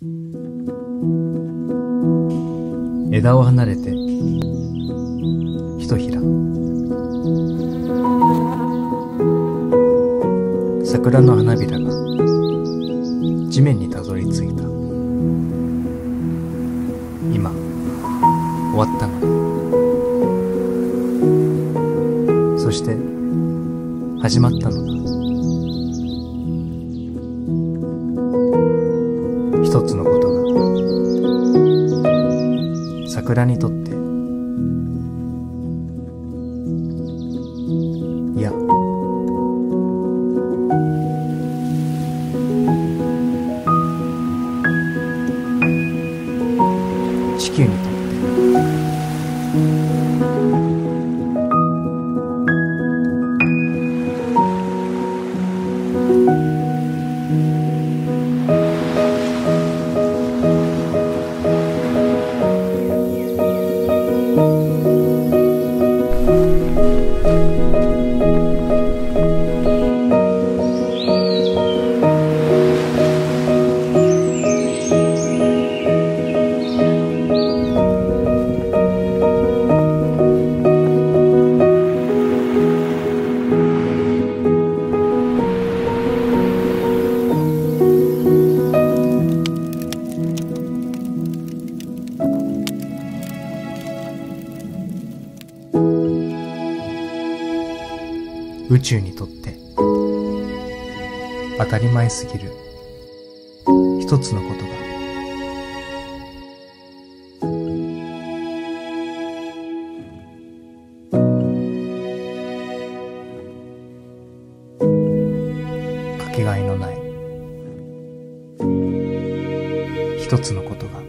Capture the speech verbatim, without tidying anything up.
枝を離れてひとひら、桜の花びらが地面にたどり着いた。今終わったのだ。そして始まったのだ。一つのことが桜にとって、いや地球にとって、宇宙にとって当たり前すぎる一つのことがかけがえのない一つのことが